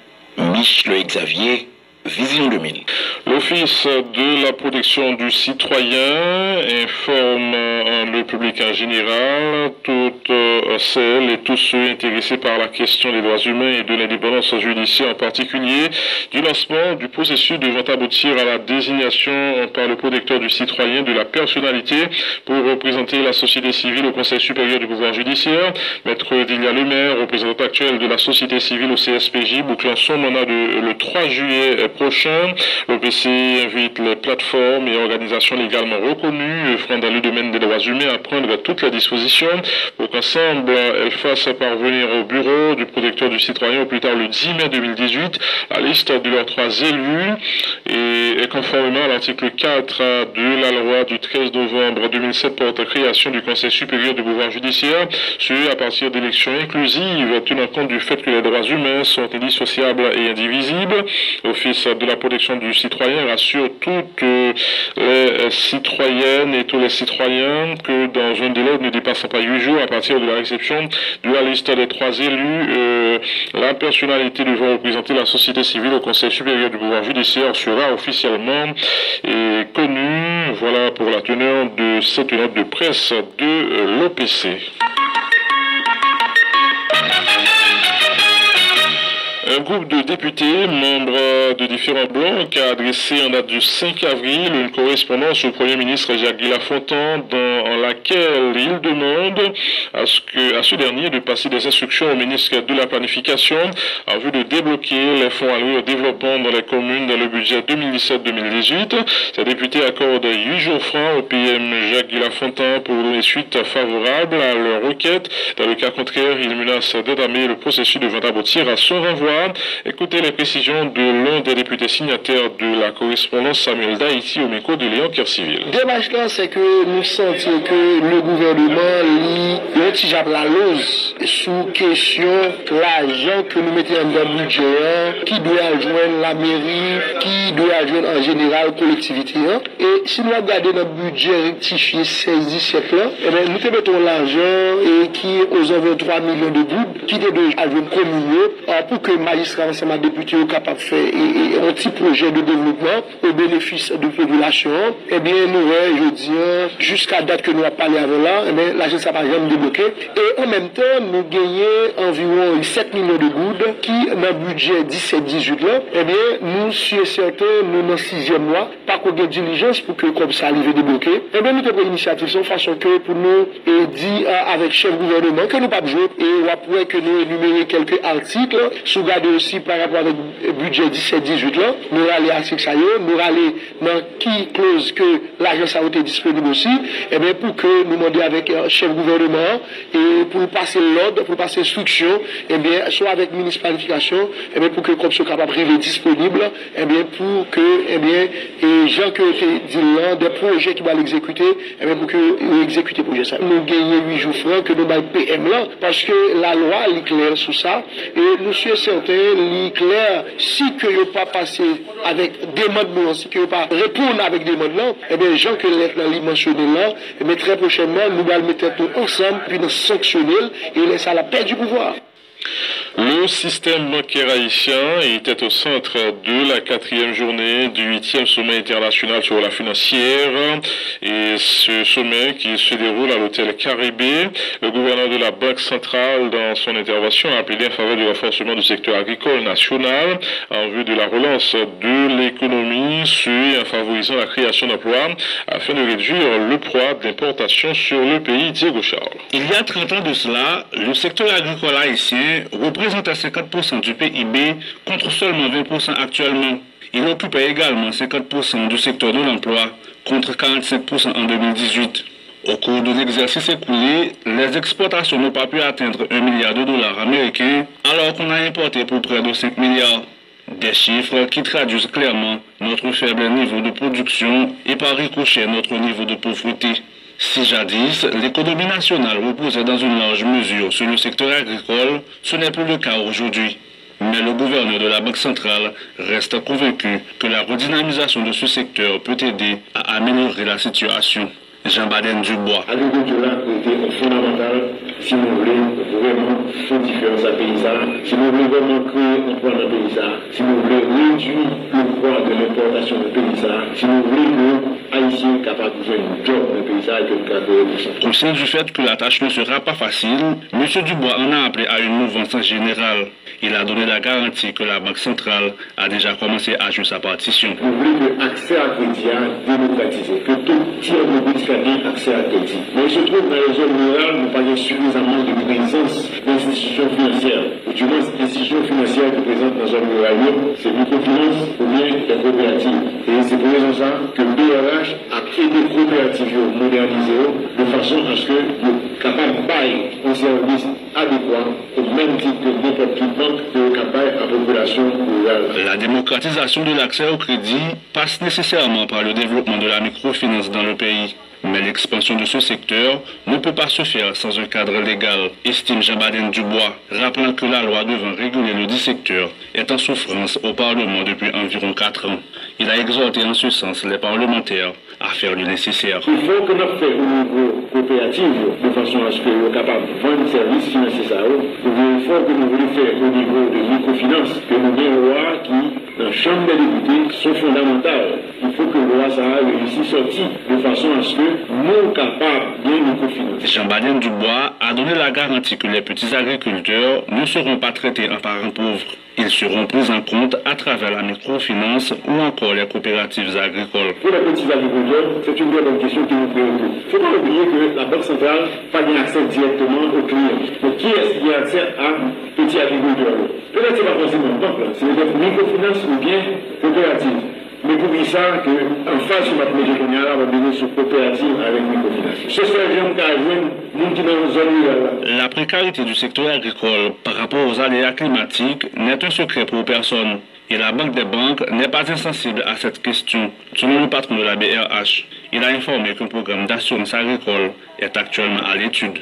Michel Xavier, Vision deux mille. L'Office de la protection du citoyen informe le public en général, toutes celles et tous ceux intéressés par la question des droits humains et de l'indépendance judiciaire en particulier, du lancement du processus devant aboutir à la désignation par le protecteur du citoyen de la personnalité pour représenter la société civile au Conseil supérieur du pouvoir judiciaire. Maître Dilia Lemaire, représentant actuel de la société civile au C S P J, bouclant son mandat de, le trois juillet prochain. L'O P C invite les plateformes et organisations légalement reconnues œuvrant dans le domaine des droits humains à prendre toutes les dispositions pour qu'ensemble elles fassent parvenir au bureau du protecteur du citoyen au plus tard le dix mai deux mille dix-huit la liste de leurs trois élus et conformément à l'article quatre de la loi du treize novembre deux mille sept portant création du Conseil supérieur du pouvoir judiciaire, ce à partir d'élections inclusives tenant compte du fait que les droits humains sont indissociables et indivisibles. L'Office de la protection du citoyen rassure toutes les citoyennes et tous les citoyens que dans un délai ne dépassant pas huit jours à partir de la réception de la liste des trois élus, euh, la personnalité devant représenter la société civile au Conseil supérieur du pouvoir judiciaire sera officiellement et connue. Voilà pour la teneur de cette note de presse de l'O P C. Un groupe de députés, membres de différents blocs, a adressé en date du cinq avril une correspondance au Premier ministre Jacques Lafontaine dans laquelle il demande à ce, que, à ce dernier de passer des instructions au ministre de la Planification en vue de débloquer les fonds alloués au développement dans les communes dans le budget deux mille dix-sept deux mille dix-huit. Ces députés accordent huit jours francs au P M Jacques Lafontaine pour donner suite favorable à leur requête. Dans le cas contraire, ils menacent d'entamer le processus devant aboutir à son renvoi. Écoutez les précisions de l'un des députés signataires de la correspondance Samuel d'Haïti au micro de Léon Kerciville. Dommage là, c'est que nous sentons que le gouvernement lit un petit jab la lose sous question l'argent que nous mettons dans le budget, qui doit joindre la mairie, qui doit joindre en général la collectivité. Et si nous regardons notre budget rectifié seize dix-sept là, eh bien, nous mettons l'argent et qui est aux environs trois millions de gouttes, qui est de joindre commune pour que les magistrats ensemble députés soient capables de faire et, et un petit projet de développement au bénéfice de la population. Eh bien, nous, je dis, jusqu'à date que nous avons parlé avant là, eh bien, l'argent ça va jamais débloqué. Et en même temps, nous gagnons environ sept millions de gouttes qui, dans le budget dix-sept dix-huit là, eh bien, nous, sommes certains, nous, dans le sixième mois, pas qu'on ait diligence pour que comme ça arrive débloquer. Eh bien, nous avons pris l'initiative de façon que pour nous, et dit euh, avec chef gouvernement que nous pas jouer et après que nous énumérer quelques articles, sous garder aussi par rapport avec le budget dix-sept dix-huit là, nous aller à article ça y est, nous aller dans qui clause que l'argent ça a été disponible aussi, eh bien, pour que nous demandions avec euh, chef gouvernement et pour passer l'ordre, pour passer l'instruction, eh bien, soit avec ministre planification, eh bien, pour que comme ce capable privé disponible, eh bien, pour que, eh bien, et gens que dit là, des projets qui vont l'exécuter, eh bien, pour que euh, exécuter le projet ça. Nous gagnons huit jours francs que nous avons P M là, parce que la loi est claire sur ça, et nous sommes certains, il est clair, si que vous pas passer avec des modes, si que vous pas répondre avec des modes là, eh bien, gens que l'être mentionné là, eh bien, très prochainement, nous allons mettre tout ensemble, puis nous sanctionner, et laisser à la paix du pouvoir. Le système bancaire haïtien était au centre de la quatrième journée du huitième sommet international sur la financière. Et ce sommet qui se déroule à l'hôtel Caribé, le gouverneur de la Banque centrale, dans son intervention, a appelé en faveur du renforcement du secteur agricole national en vue de la relance de l'économie, ce en favorisant la création d'emplois afin de réduire le poids d'importation sur le pays. Diego Charles. Il y a trente ans de cela, le secteur agricole haïtien représente à cinquante pour cent du P I B contre seulement vingt pour cent actuellement. Il occupait également cinquante pour cent du secteur de l'emploi contre quarante-cinq pour cent en deux mille dix-huit. Au cours de l'exercice écoulé, les exportations n'ont pas pu atteindre un milliard de dollars américains alors qu'on a importé pour près de cinq milliards. Des chiffres qui traduisent clairement notre faible niveau de production et par ricochet notre niveau de pauvreté. Si jadis, l'économie nationale reposait dans une large mesure sur le secteur agricole, ce n'est plus le cas aujourd'hui. Mais le gouverneur de la Banque centrale reste convaincu que la redynamisation de ce secteur peut aider à améliorer la situation. Jean-Baden Dubois. L'agriculture est fondamentale si nous voulons vraiment faire différence à paysans, si nous voulons vraiment créer un emploi dans le paysans, si nous voulons réduire le poids de l'importation de paysans, si nous voulons que les Haïtiens soient capables de faire un job dans le paysans et que nous soyons conscient du fait que la tâche ne sera pas facile, M. Dubois en a appelé à une mouvance générale. Il a donné la garantie que la Banque centrale a déjà commencé à jouer sa partition. Nous voulons que l'accès à crédit soit démocratisé, que tout tiers de but ait accès à crédit. Mais il se trouve dans les zones rurales, nous n'avons pas suffisamment de présence d'institutions financières. Ou du moins, l'institution financière qui présente dans les zones rurales, c'est microfinance ou bien les coopératives. Et c'est pour raison ça que B R H a créé des coopératives modernisées de façon à ce que nous soyons capables de bailler un service adéquat au même titre que n'importe qui banque de campagne à la population rurale. La démocratisation de l'accès au crédit passe nécessairement par le développement de la microfinance dans le pays. Mais l'expansion de ce secteur ne peut pas se faire sans un cadre légal, estime Jean-Baden Dubois, rappelant que la loi devant réguler le dit secteur est en souffrance au Parlement depuis environ quatre ans. Il a exhorté en ce sens les parlementaires à faire le nécessaire. Il faut que nous fassions au niveau coopératif de façon à ce que nous soyons capables de vendre des services financiers. Il faut que nous voulons faire au niveau de microfinance, que nous ayons une loi qui, dans la Chambre des députés, sont fondamentales. Il faut que la loi ça réussisse sortir de façon à ce que nous sommes capables de microfinance. Jean-Baden Dubois a donné la garantie que les petits agriculteurs ne seront pas traités en parents pauvres. Ils seront pris en compte à travers la microfinance ou encore les coopératives agricoles. Pour les petits agriculteurs, c'est une bonne question qui nous préoccupe. Il ne faut pas oublier que la Banque centrale n'a pas accès directement aux clients. Donc, qui est-ce qui a accès à petits agriculteurs? Peut-être que ce n'est pas forcément une banque, c'est une microfinance ou bien coopérative. Mais Et pour ça, que, en face de ma première générale, on va venir sur coopérative avec microfinance. Ce serait bien nous qui dans zone. La précarité du secteur agricole par rapport aux aléas climatiques n'est un secret pour personne. Et la Banque des banques n'est pas insensible à cette question. Selon le patron de la B R H, il a informé qu'un programme d'assurance agricole est actuellement à l'étude.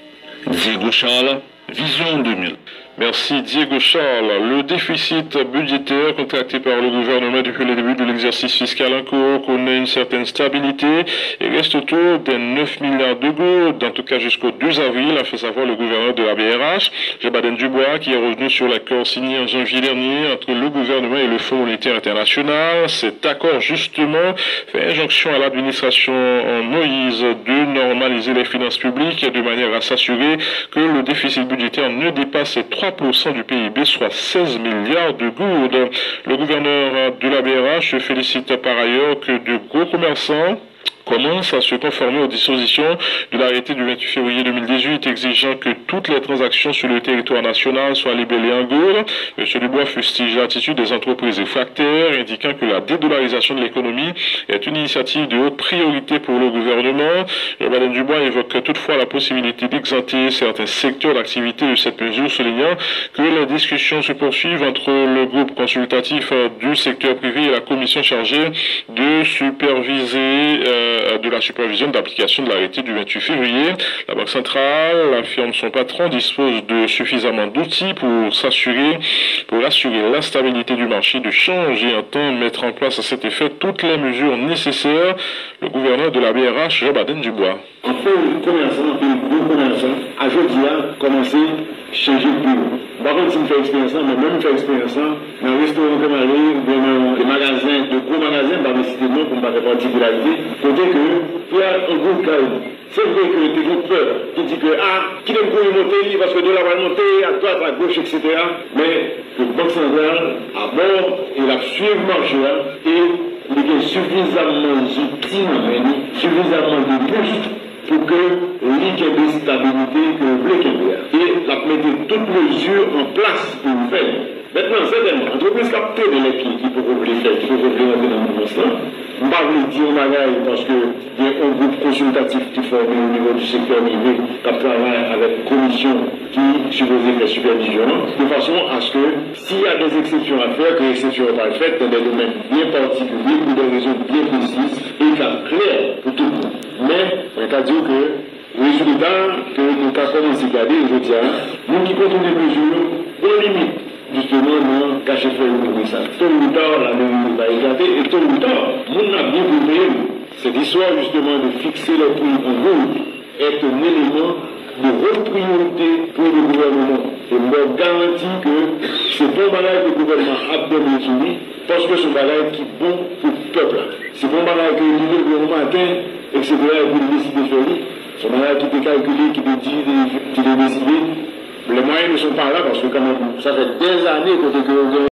Diego Charles, Vision deux mille. Merci Diego Charles. Le déficit budgétaire contracté par le gouvernement depuis le début de l'exercice fiscal en cours connaît une certaine stabilité et reste autour des neuf milliards d'euros, en tout cas jusqu'au douze avril, a fait savoir le gouverneur de la B R H, Jean-Baptiste Dubois, qui est revenu sur l'accord signé en janvier dernier entre le gouvernement et le Fonds monétaire international. Cet accord, justement, fait injonction à l'administration Moïse de normaliser les finances publiques de manière à s'assurer que le déficit budgétaire ne dépasse trois pour cent du P I B, soit seize milliards de gouttes. Le gouverneur de la B R H se félicite par ailleurs que de gros commerçants commence à se conformer aux dispositions de l'arrêté du vingt-huit février deux mille dix-huit exigeant que toutes les transactions sur le territoire national soient libellées en gourde. M. Dubois fustige l'attitude des entreprises réfractaires, indiquant que la dédollarisation de l'économie est une initiative de haute priorité pour le gouvernement. Mme Dubois évoque toutefois la possibilité d'exenter certains secteurs d'activité de cette mesure, soulignant que les discussions se poursuivent entre le groupe consultatif du secteur privé et la commission chargée de superviser euh, de la supervision d'application de l'arrêté du vingt-huit février. La Banque centrale affirme son patron dispose de suffisamment d'outils pour s'assurer, pour assurer la stabilité du marché de change et entend mettre en place à cet effet toutes les mesures nécessaires. Le gouverneur de la B R H, Jean-Baptiste Dubois. En fait, le commerçant, le gros commerçant, à jeudi a commencé à changer de bureau. Par contre, si on fait expérience, mais même faire expérience, dans un restaurant comme aller, dans des magasins, de gros magasins, dans les cités non, pour ne pas faire particularité, côté que, il y a un gros calme. C'est vrai que tu as peur, tu dis que, ah, qui n'est pas monter, parce que de là va monter, à droite, à gauche, et cetera. Mais le Banque centrale, à bord, il a suivi le marché, et il y a suffisamment d'outils, suffisamment de boost pour que l'I K B stabilité que vous voulez qu'il y ait. Et la mettre toutes mesures en place pour vous faire. Maintenant, certainement, l'entreprise capte de les pieds qui peut les faire, qui peut représenter dans le mouvement. Je ne vais pas vous dire magaille parce qu'il y a un groupe consultatif qui est formé au niveau du secteur privé qui travaille avec une commission qui supposée faire supervision, de façon à ce que s'il y a des exceptions à faire, que les exceptions soient faites dans des domaines bien particuliers, pour des raisons bien précises et claires pour tout le monde. Mais, on va dire que le résultat que nous avons commencé à garder aujourd'hui, nous qui comptons des mesures, on limite justement dans cacher faire le ça. Tôt ou tard, la mesure va éclater et tôt ou tard, nous avons bien compris. Cette histoire justement de fixer le prix en rouge est un élément de haute priorité pour le gouvernement. Et je garantis que ce bon bagage que le gouvernement a donné parce que ce bagage qui est bon pour le peuple. C'est bon bagage que le gouvernement atteint, et cetera, et pour décider de faire. Ce bagage qui est calculé, qui est décidé. Les moyens ne sont pas là parce que quand même, ça fait des années que